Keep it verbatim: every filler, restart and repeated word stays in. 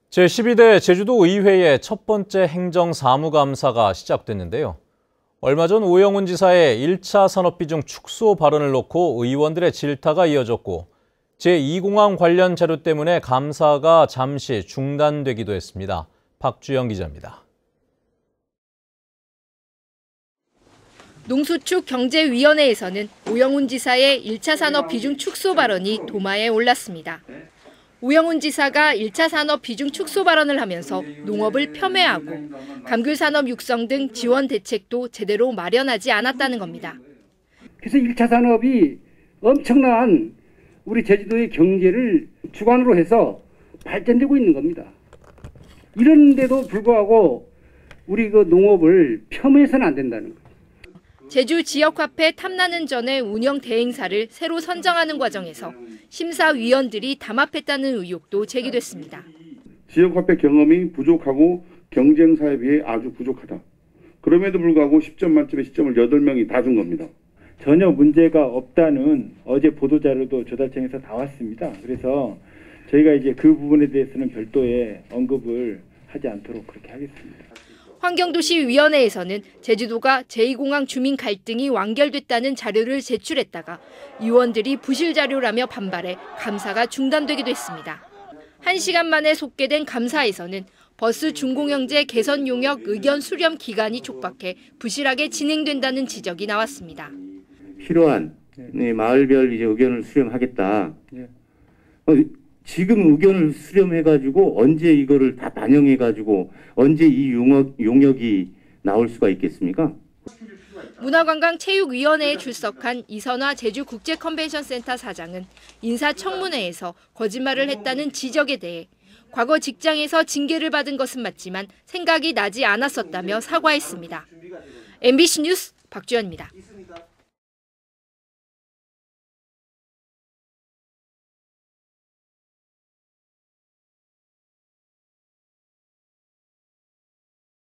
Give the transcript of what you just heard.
제십이 대 제주도 의회의 첫 번째 행정사무감사가 시작됐는데요. 얼마 전 오영훈 지사의 일 차 산업비중 축소 발언을 놓고 의원들의 질타가 이어졌고 제이 공항 관련 자료 때문에 감사가 잠시 중단되기도 했습니다. 박주영 기자입니다. 농수축 경제위원회에서는 오영훈 지사의 일 차 산업 비중 축소 발언이 도마에 올랐습니다. 오영훈 지사가 일 차 산업 비중 축소 발언을 하면서 농업을 폄훼하고 감귤산업 육성 등 지원 대책도 제대로 마련하지 않았다는 겁니다. 그래서 일 차 산업이 엄청난 우리 제주도의 경제를 주관으로 해서 발전되고 있는 겁니다. 이런데도 불구하고 우리 그 농업을 폄훼해서는 안 된다는 거예요. 제주 지역화폐 탐나는 전의 운영 대행사를 새로 선정하는 과정에서 심사위원들이 담합했다는 의혹도 제기됐습니다. 지역화폐 경험이 부족하고 경쟁사에 비해 아주 부족하다. 그럼에도 불구하고 십 점 만점에 십 점을 여덟 명이 다 준 겁니다. 전혀 문제가 없다는 어제 보도자료도 조달청에서 나왔습니다. 그래서 저희가 이제 그 부분에 대해서는 별도의 언급을 하지 않도록 그렇게 하겠습니다. 환경도시위원회에서는 제주도가 제이 공항 주민 갈등이 완결됐다는 자료를 제출했다가 의원들이 부실 자료라며 반발해 감사가 중단되기도 했습니다. 한 시간 만에 속개된 감사에서는 버스 준공영제 개선 용역 의견 수렴 기간이 촉박해 부실하게 진행된다는 지적이 나왔습니다. 필요한 네, 마을별 이제 의견을 수렴하겠다. 어, 지금 의견을 수렴해가지고 언제 이거를 다 반영해가지고 언제 이 용역, 용역이 나올 수가 있겠습니까? 문화관광체육위원회에 출석한 이선화 제주국제컨벤션센터 사장은 인사청문회에서 거짓말을 했다는 지적에 대해 과거 직장에서 징계를 받은 것은 맞지만 생각이 나지 않았었다며 사과했습니다. 엠비씨 뉴스 박주연입니다.